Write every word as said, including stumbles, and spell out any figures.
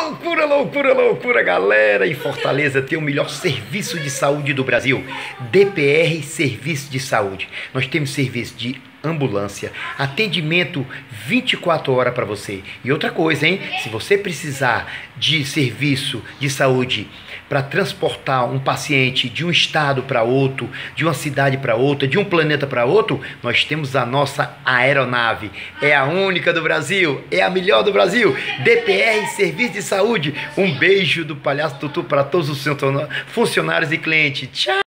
Loucura, loucura, loucura, galera! Em Fortaleza tem o melhor serviço de saúde do Brasil, D P R Serviço de Saúde. Nós temos serviço de ambulância, atendimento vinte e quatro horas para você. E outra coisa, hein? Se você precisar de serviço de saúde para transportar um paciente de um estado para outro, de uma cidade para outra, de um planeta para outro, nós temos a nossa aeronave. É a única do Brasil, é a melhor do Brasil. D P R Serviço de Saúde. Um beijo do Palhaço Tutu para todos os funcionários e clientes. Tchau!